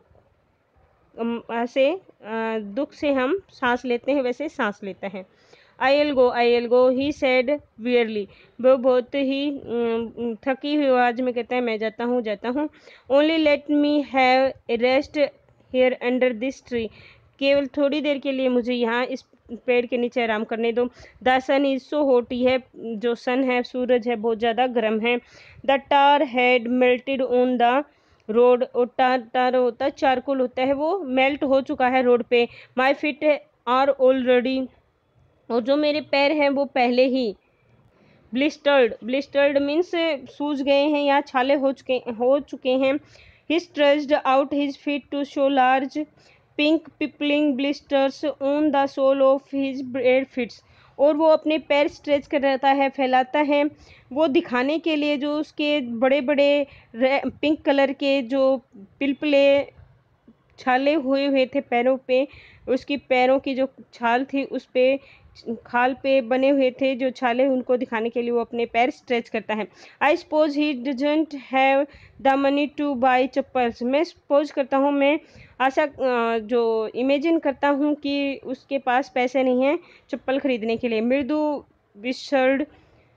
ऐसे दुख से हम सांस लेते हैं वैसे सांस लेता है। I'll go I'll go he said wearily, वो बहुत ही थकी हुई आवाज में कहता है मैं जाता हूँ जाता हूँ। Only let me have a rest here under this tree, केवल थोड़ी देर के लिए मुझे यहाँ इस पेड़ के नीचे आराम करने दो। The sun is so hot, है जो सन है सूरज है बहुत ज़्यादा गर्म है। The tar had melted on the road, और टार टार होता है चारकोल होता है, वो मेल्ट हो चुका है रोड पे। माई फिट आर ऑलरेडी, और जो मेरे पैर हैं वो पहले ही ब्लिस्टर्ड, ब्लिस्टर्ड मीन्स सूज गए हैं या छाले हो चुके हो चुके हैं। He stretched out his feet to show large pink pimpling blisters on the sole of his bare feets, और वो अपने पैर स्ट्रेच कर रहता है, फैलाता है, वो दिखाने के लिए जो उसके बड़े बड़े पिंक कलर के जो पिलपले छाले हुए हुए थे पैरों पे, उसकी पैरों की जो छाल थी उस पे खाल पे बने हुए थे जो छाले, उनको दिखाने के लिए वो अपने पैर स्ट्रेच करता है। I suppose he doesn't have the money to buy chappals, मैं सपोज करता हूँ, मैं आशा जो इमेजिन करता हूँ कि उसके पास पैसे नहीं हैं चप्पल खरीदने के लिए। Mridu whispered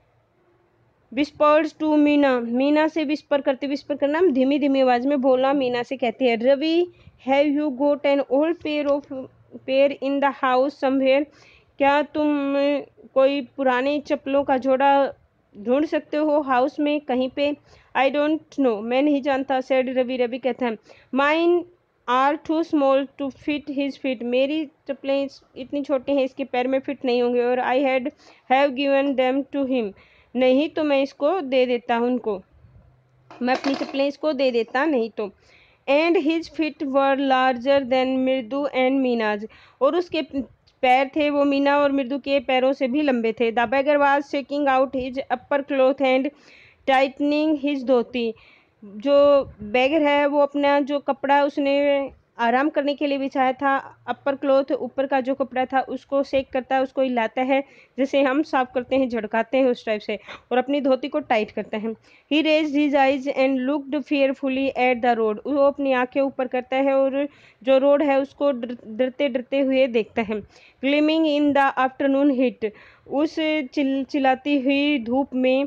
whispers to Meena, Meena से विस्पर करते, विस्पर करना धीमी धीमी आवाज में बोलना, मीना से कहती है। Ravi have you got an old pair of pair in the house somewhere, क्या तुम कोई पुरानी चप्पलों का जोड़ा ढूंढ सकते हो हाउस में कहीं पे। आई डोंट नो, मैं नहीं जानता। सेड रवि, रवि कहता है। Mine are too small to fit his feet, मेरी चप्पलें इतनी छोटी हैं इसके पैर में फिट नहीं होंगे। और I had have given them to him, नहीं तो मैं इसको दे देता हूँ उनको, मैं अपनी चप्पलें इसको दे देता नहीं तो। And his feet were larger than Mridu and Meena's, और उसके पैर थे वो मीना और मृदु के पैरों से भी लंबे थे। The beggar was shaking out his upper cloth and tightening his dhoti, जो बेगर है वो अपना जो कपड़ा उसने आराम करने के लिए बिछाया था, अपर क्लॉथ ऊपर का जो कपड़ा था उसको शेक करता है, उसको हिलाता है जैसे हम साफ करते हैं झड़काते हैं उस टाइप से, और अपनी धोती को टाइट करता है। He raised his eyes and looked fearfully at the road, वो अपनी आंखें ऊपर करता है और जो रोड है उसको डरते डरते हुए देखता है। Gleaming in the afternoon heat, उस चिल चिल्लाती हुई धूप में,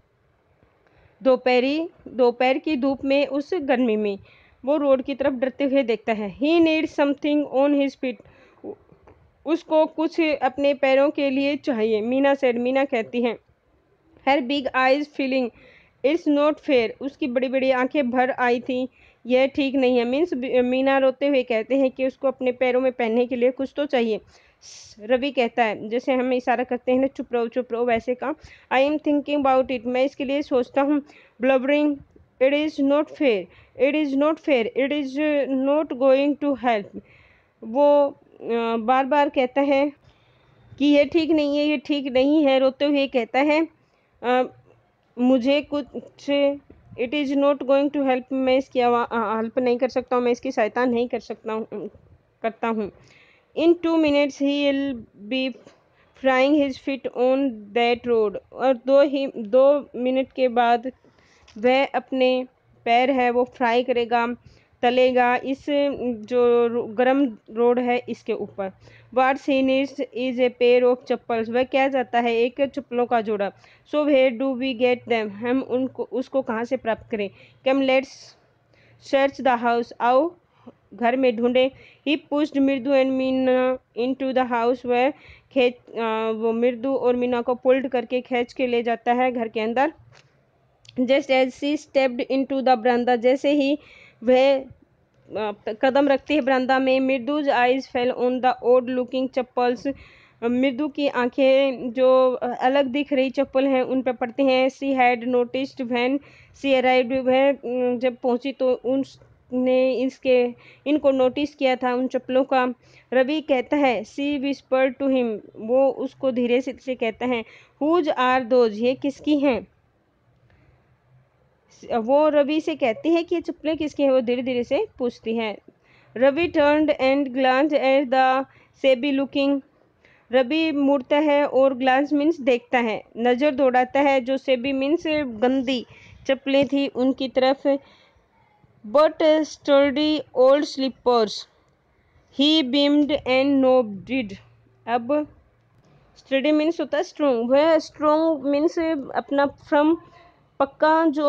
दोपहरी दोपहर की धूप में, उस गर्मी में वो रोड की तरफ डरते हुए देखता है। He need something on his feet, उसको कुछ अपने पैरों के लिए चाहिए। मीना सेड, मीना कहती हैं। Her big eyes feeling it's not fair, उसकी बड़ी बड़ी आंखें भर आई थी, यह ठीक नहीं है। मीन्स मीना रोते हुए कहते हैं कि उसको अपने पैरों में पहनने के लिए कुछ तो चाहिए। रवि कहता है, जैसे हम इशारा करते हैं ना चुप रहो चुप रहो वैसे का। I am thinking about it, मैं इसके लिए सोचता हूँ। Blubbering it is not fair, it is not fair, it is not going to help, वो बार बार कहता है कि ये ठीक नहीं है, ये ठीक नहीं है। रोते हुए कहता है आ, मुझे कुछ, it is not going to help, मैं इसकी हेल्प नहीं कर सकता हूँ, मैं इसकी सहायता नहीं कर सकता हूँ करता हूँ। In two minutes he will be frying his feet on that road, और दो ही दो मिनट के बाद वह अपने पैर है वो फ्राई करेगा, तलेगा इस जो गरम रोड है इसके ऊपर। What he needs is a pair of chappals, वह क्या चाहता है, एक चप्पलों का जोड़ा। So where do we get them, हम उनको उसको कहाँ से प्राप्त करें। Come let's search the house, आओ घर में ढूंढे। He pushed Mridu and Meena into the house, वह खेच वो मृदु और मीना को पुल्ड करके खींच के ले जाता है घर के अंदर। Just as she stepped into the बरामदा, जैसे ही वह कदम रखती है बरामदा में, Mridu's eyes fell on the odd looking chappals, Mridu की आंखें जो अलग दिख रही चप्पल हैं उन पर पड़ती हैं। She had noticed when she arrived, वह जब पहुंची तो उनने इसके इनको नोटिस किया था उन चप्पलों का। रवि कहता है सी विस्पर टू हिम, वो उसको धीरे से, से कहता है हुज आर दोज, ये किसकी हैं। वो रवि से कहती है कि ये चप्पलें किसकी हैं, वो धीरे धीरे से पूछती है। Ravi turned and glanced at the shabby looking, Ravi मुड़ता है और ग्लांस मीन्स देखता है, नज़र दौड़ाता है, जो सेबी मीन्स गंदी चप्पलें थी उनकी तरफ। But sturdy old slippers he beamed and nodded, अब स्टडी मीन्स होता है स्ट्रोंग, वह स्ट्रोंग मीन्स अपना फ्रम पक्का जो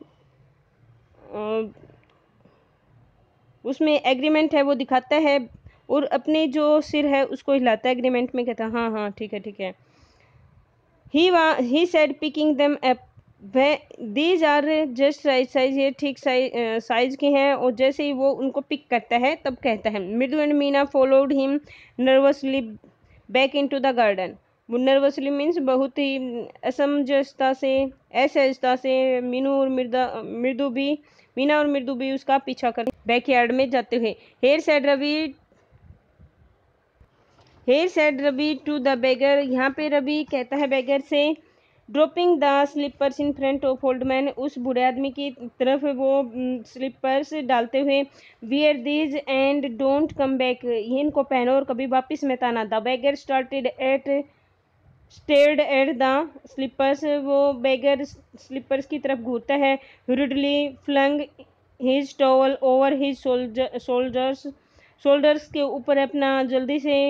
उसमें एग्रीमेंट है वो दिखाता है, और अपने जो सिर है उसको हिलाता है एग्रीमेंट में, कहता है हाँ हाँ ठीक है ठीक है। He was he said picking them up, वह these are just right size, ये ठीक साइज साइज के हैं, और जैसे ही वो उनको पिक करता है तब कहता है। Mridu and Meena followed him nervously back into the garden, वो नर्वसली मीन्स बहुत ही असमंजसता से, असहजता से मीनू और मृदा मृदु भी मीना और मृदु भी उसका पीछा कर बैकयार्ड में जाते हुए। Here said Ravi here said Ravi to the beggar, यहाँ पे रवि कहता है बेगर से। Dropping the slippers in front of old man, उस बूढ़े आदमी की तरफ वो स्लीपर्स डालते हुए। Wear these and don't come back, इनको पहनो और कभी वापस मत आना। The beggar started at stared at the slippers, वो बेगर स्लीपर्स की तरफ घूरता है। Rudely flung his towel over his shoulders, shoulders के ऊपर अपना जल्दी से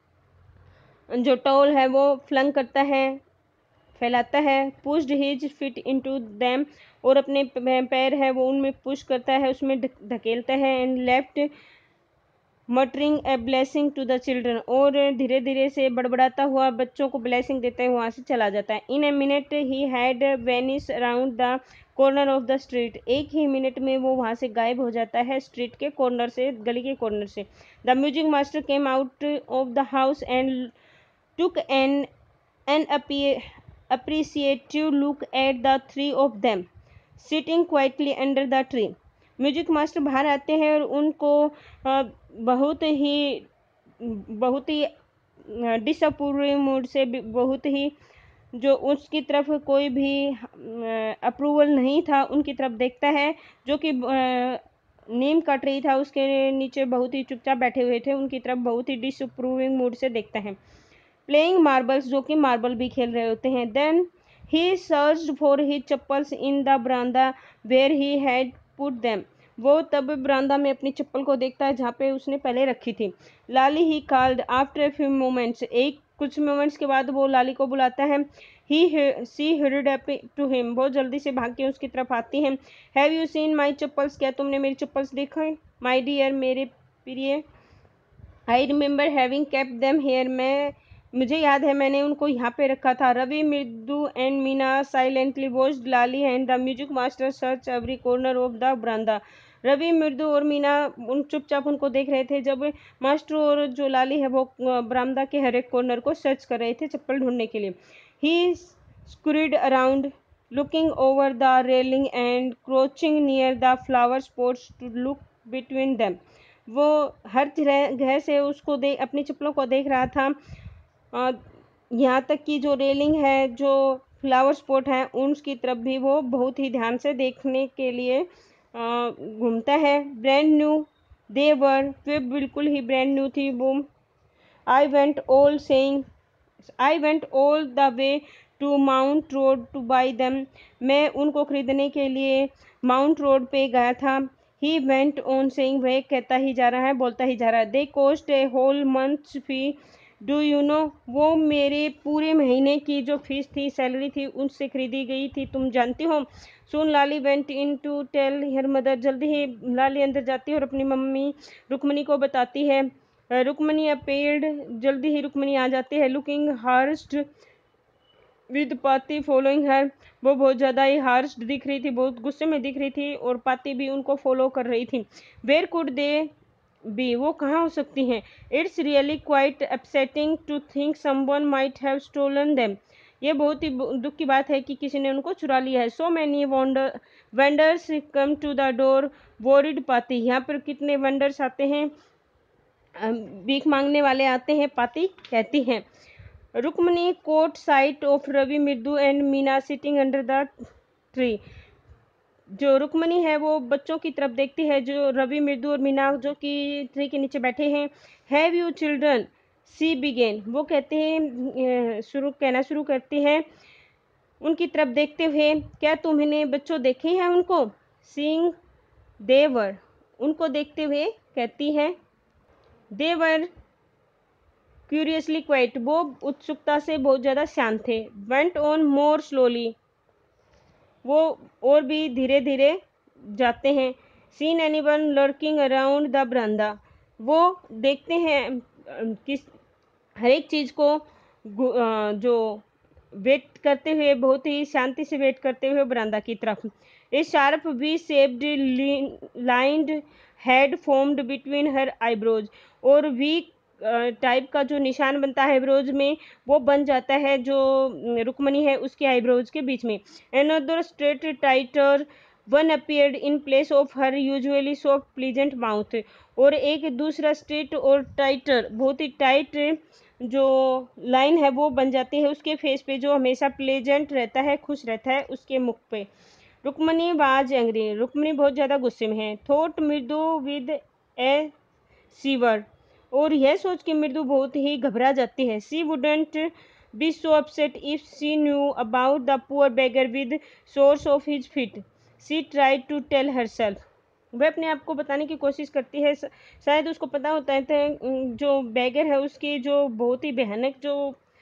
जो टॉवल है वो फ्लंग करता है, फैलाता है। Pushed his feet into them, और अपने पैर है वो उनमें पुश करता है, उसमें धकेलता है। And left muttering a blessing to the children, और धीरे धीरे से बड़बड़ाता हुआ बच्चों को ब्लेसिंग देते हुए वहाँ से चला जाता है। In a minute he had vanished around the corner of the street, एक ही मिनट में वो वहाँ से गायब हो जाता है स्ट्रीट के कॉर्नर से, गली के कॉर्नर से। The music master came out of the house and took an an appreciative look at the three of them sitting quietly under the tree. Music master बाहर आते हैं और उनको बहुत ही बहुत ही डिसअप्रूविंग मूड से, बहुत ही जो उसकी तरफ कोई भी अप्रूवल नहीं था उनकी तरफ देखता है, जो कि नीम का ट्री था उसके नीचे बहुत ही चुपचाप बैठे हुए थे, उनकी तरफ बहुत ही डिसअप्रूविंग मूड से देखता है। प्लेइंग मार्बल्स, जो कि मार्बल भी खेल रहे होते हैं। Then he searched for his chappals in the बरामदा where he had put them, वो तब बरामदा में अपनी चप्पल को देखता है जहाँ पे उसने पहले रखी थी। Lali he called after a few moments, एक कुछ मोमेंट्स के बाद वो लाली को बुलाता है। He she hurried up to him, बहुत जल्दी से भाग के उसकी तरफ आती है। Have you seen my chappals, क्या तुमने मेरी चप्पल्स देखा है। माई डियर, मेरे प्रिय। I remember having kept them here, मैं मुझे याद है मैंने उनको यहाँ पे रखा था। Ravi, Mridu and Meena silently watched Lali and the music master search every corner of the बरामदा, रवि, मृदु और मीना उन चुपचाप उनको देख रहे थे जब मास्टर और जो लाली है वो बरामदा के हर एक कॉर्नर को सर्च कर रहे थे चप्पल ढूंढने के लिए। He scurried around looking over the railing and crouching near the flower pots to look between them, वो हर जगह से उसको देख अपनी चप्पलों को देख रहा था यहाँ तक कि जो रेलिंग है, जो फ्लावर स्पॉट है, उसकी तरफ भी वो बहुत ही ध्यान से देखने के लिए घूमता है। ब्रांड न्यू दे वर, वे बिल्कुल ही ब्रांड न्यू थी वो। I went all saying I went all the way to Mount road to buy them, मैं उनको खरीदने के लिए माउंट रोड पे गया था। ही वेंट ऑन सेइंग, वह कहता ही जा रहा है, बोलता ही जा रहा है। They cost a whole month fee, do you know, वो मेरे पूरे महीने की जो फीस थी, सैलरी थी, उनसे खरीदी गई थी, तुम जानती हो। Soon Lali went in to tell her mother, जल्दी ही लाली अंदर जाती है और अपनी मम्मी रुक्मणी को बताती है। रुक्मणी अपीयर्ड, जल्दी ही रुक्मणी आ जाती है। Looking harassed with Paati following her, वो बहुत ज़्यादा ही हार्श दिख रही थी, बहुत गुस्से में दिख रही थी, और पाती भी उनको फॉलो कर रही थी। वेयर कुड दे बी, वो कहाँ हो सकती हैं। It's really quite upsetting to think someone might have stolen them, ये बहुत ही दुख की बात है कि किसी ने उनको चुरा लिया है। So many wander vendors come to the door worried Paati, यहाँ पर कितने वेंडर्स आते हैं, भीख मांगने वाले आते हैं, पाती कहती हैं। Rukmani caught sight of Ravi Mridu and Meena sitting under the tree, जो रुक्मणी है वो बच्चों की तरफ देखती है, जो रवि मृदु और मीना जो कि ट्री के नीचे बैठे हैं। Have you children, she began, वो कहते हैं, शुरू कहना शुरू करती है उनकी तरफ देखते हुए, क्या तुमने बच्चों देखे हैं उनको। सीइंग देवर, उनको देखते हुए कहती है। देवर क्यूरियसली क्वाइट, वो उत्सुकता से बहुत ज़्यादा शांत थे। वेंट ऑन मोर स्लोली, वो और भी धीरे धीरे जाते हैं। Seen anyone lurking around the बरामदा, वो देखते हैं किस हर एक चीज़ को जो वेट करते हुए, बहुत ही शांति से वेट करते हुए बरामदा की तरफ। A sharp V shaped line had formed between her eyebrows, और वी टाइप का जो निशान बनता है आईब्रोज में, वो बन जाता है जो रुक्मणी है उसके आईब्रोज के बीच में। Another straight tighter one appeared in place of her usually soft pleasant mouth, और एक दूसरा स्ट्रेट और टाइटर, बहुत ही टाइट जो लाइन है वो बन जाती है उसके फेस पे, जो हमेशा प्लेजेंट रहता है, खुश रहता है उसके मुख पे। रुक्मणी वाज एंग्री, रुक्मणी बहुत ज़्यादा गुस्से में है। थॉट मृदु विद ए सीवर, और यह सोच के मृदु बहुत ही घबरा जाती है। She wouldn't be so upset if she knew about the poor beggar with sores of his feet, she tried to tell herself, वह अपने आप को बताने की कोशिश करती है, शायद उसको पता होता है जो बैगर है उसकी जो बहुत ही भयानक जो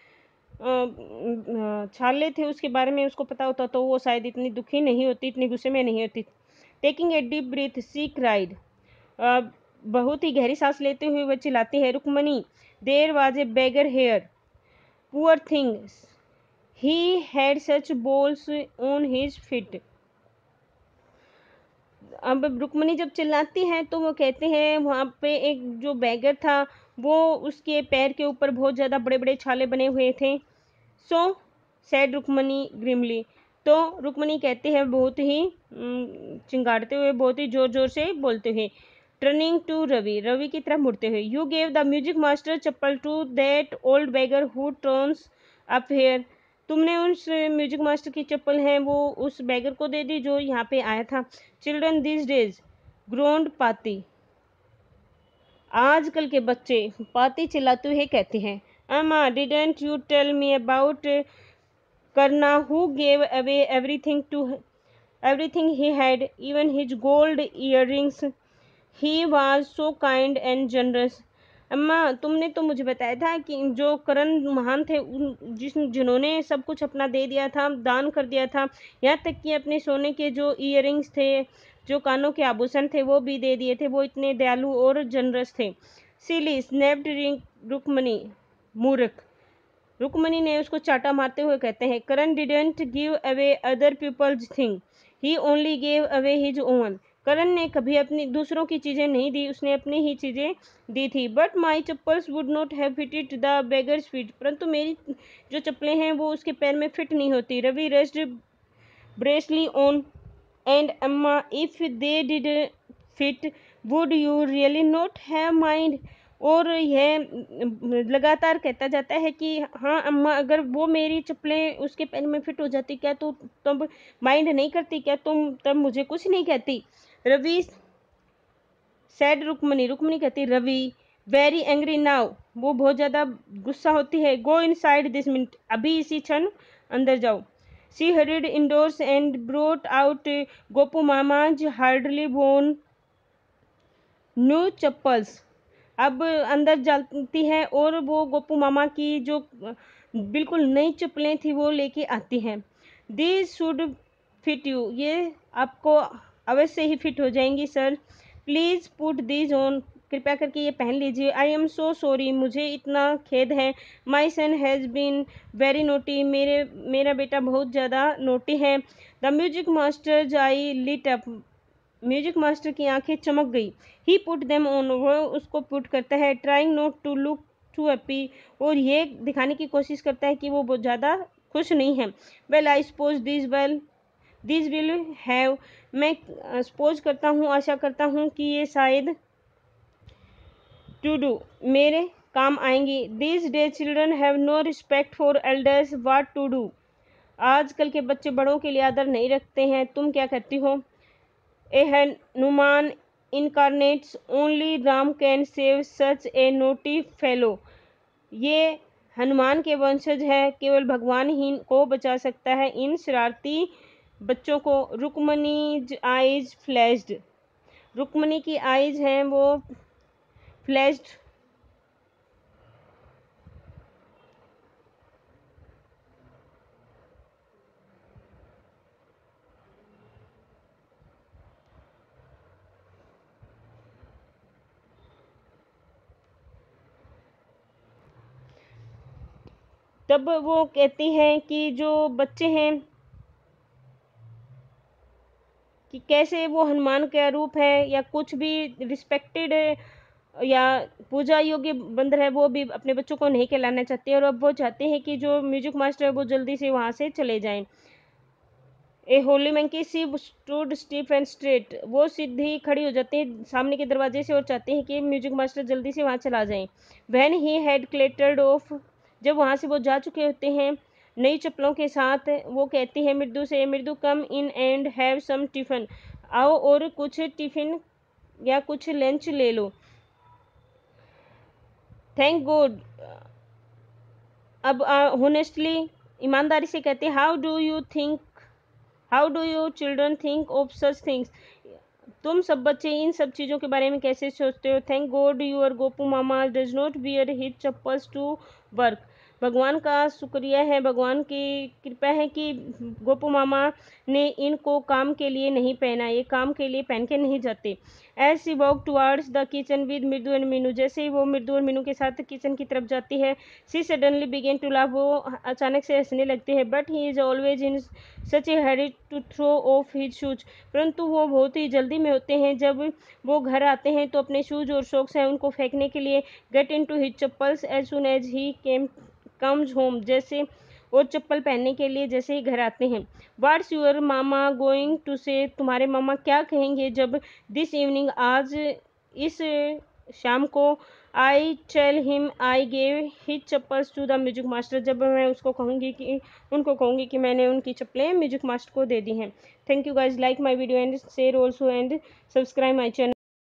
छाले थे उसके बारे में उसको पता होता तो वो शायद इतनी दुखी नहीं होती, इतनी गुस्से में नहीं होती। Taking a deep breath she cried, बहुत ही गहरी सांस लेते हुए वह चिल्लाती है। Rukmani, there was a beggar here, poor thing, he had such boils on his feet. अब रुक्मणी जब चिल्लाती है तो वो कहते हैं वहाँ पे एक जो बैगर था वो उसके पैर के ऊपर बहुत ज़्यादा बड़े बड़े छाले बने हुए थे। सो सैड रुक्मणी ग्रिमली, तो रुक्मणी कहते हैं बहुत ही चिंगाड़ते हुए, बहुत ही जोर जोर से बोलते हुए। टर्निंग टू रवि, रवि की तरफ मुड़ते हुए। You gave the music master chappal to that old beggar who turns up here, तुमने उस म्यूजिक मास्टर की चप्पल है वो उस बैगर को दे दी जो यहाँ पे आया था। चिल्ड्रन दिस डेज ग्रोन्ड पाती, आजकल के बच्चे, पाती चिल्लाते हुए कहते हैं। Amma didn't you tell me about Karna who gave away everything to everything he had, even his gold earrings, he was so kind and generous. Amma तुमने तो मुझे बताया था कि जो करण महान थे उन जिस जिन्होंने सब कुछ अपना दे दिया था, दान कर दिया था, यहाँ तक कि अपने सोने के जो ईयरिंग्स थे, जो कानों के आभूषण थे वो भी दे दिए थे, वो इतने दयालु और जनरस थे। सिली स्नैप्ड रुक्मणी, मूर्ख, रुक्मणी ने उसको चाटा मारते हुए कहते हैं। Karan didn't give away other people's thing, he only gave away his own, Karan ने कभी अपनी दूसरों की चीज़ें नहीं दी, उसने अपनी ही चीज़ें दी थी। But my chappals would not have fitted the beggar's feet, परंतु मेरी जो चप्पलें हैं वो उसके पैर में फिट नहीं होती। Ravi raced bravely on and Amma if they did fit would you really not have mind, और यह लगातार कहता जाता है कि हाँ अम्मा, अगर वो मेरी चप्पलें उसके पैर में फिट हो जाती क्या तो तब माइंड नहीं करती क्या, तुम तब मुझे कुछ नहीं कहती। रवि सैड रुक्मणी, रुक्मणी कहती रवि वेरी एंग्री नाउ, वो बहुत ज़्यादा गुस्सा होती है। Go inside this minute, अभी इसी क्षण अंदर जाओ। She hurried indoors and brought out Gopu Mama's hardly worn new chappals. अब अंदर जाती है और वो गोपू मामा की जो बिल्कुल नई चप्पलें थी वो लेके आती हैं। दीज शुड फिट यू, ये आपको अवश्य ही फिट हो जाएंगी sir. Please put these on, कृपया करके ये पहन लीजिए। आई एम सो सॉरी, मुझे इतना खेद है। My son has been very naughty, मेरे मेरा बेटा बहुत ज़्यादा नोटी है। The music master's eyes lit up, music master की आंखें चमक गई। ही पुट देम ऑन, वो उसको पुट करता है। Trying not to look too happy, और ये दिखाने की कोशिश करता है कि वो बहुत ज़्यादा खुश नहीं है। Well I suppose this well this will have, मैं सपोज करता हूँ, आशा करता हूँ कि ये शायद टू डू, मेरे काम आएंगी। This day children have no respect for elders, what to do, आजकल के बच्चे बड़ों के लिए आदर नहीं रखते हैं, तुम क्या कहती हो। A Hanuman incarnates, only Ram can save such a naughty fellow, ये हनुमान के वंशज है, केवल भगवान ही को बचा सकता है इन शरारती बच्चों को। रुक्मणीज आइज फ्लैश्ड, रुक्मणी की आइज हैं वो फ्लैश्ड, तब वो कहती हैं कि जो बच्चे हैं कि कैसे वो हनुमान का रूप है या कुछ भी रिस्पेक्टेड या पूजा योग्य बंदर है वो भी अपने बच्चों को नहीं कहलाना चाहते, और अब वो चाहते हैं कि जो म्यूजिक मास्टर है वो जल्दी से वहाँ से चले जाएं। A holy monkey she stood stiff and straight, वो सीधी खड़ी हो जाती है सामने के दरवाजे से और चाहते हैं कि म्यूजिक मास्टर जल्दी से वहाँ चला जाए। When he had clattered off, जब वहाँ से वो जा चुके होते हैं नई चप्पलों के साथ, वो कहती है मृदु से, Mridu come in and have some tiffin, आओ और कुछ टिफिन या कुछ लंच ले लो। थैंक गॉड, अब होनेस्टली ईमानदारी से कहते हैं, how do you think how do you children think of such things, तुम सब बच्चे इन सब चीज़ों के बारे में कैसे सोचते हो। Thank God your Gopu Mama does not wear his chappals to work, भगवान का शुक्रिया है, भगवान की कृपा है कि गोपू मामा ने इनको काम के लिए नहीं पहना, ये काम के लिए पहन के नहीं जाते। As she walked towards the kitchen with Mridu and Meenu, जैसे ही वो मृदु और मीनू के साथ किचन की तरफ जाती है, she suddenly began to laugh, वो अचानक से हंसने लगते हैं। But he is always in such a hurry to throw off his shoes, परंतु वो बहुत ही जल्दी में होते हैं जब वो घर आते हैं तो अपने शूज और सॉक्स हैं उनको फेंकने के लिए। Get into his chappals as soon as he came comes home, जैसे और चप्पल पहनने के लिए जैसे ही घर आते हैं। What's your Mama going to say, तुम्हारे मामा क्या कहेंगे जब दिस इवनिंग, आज इस शाम को, I tell him I gave his chappals to the music master, जब मैं उसको कहूँगी कि उनको कहूँगी कि मैंने उनकी चप्पलें म्यूजिक मास्टर को दे दी हैं। Thank you guys, like my video and share also and subscribe my channel.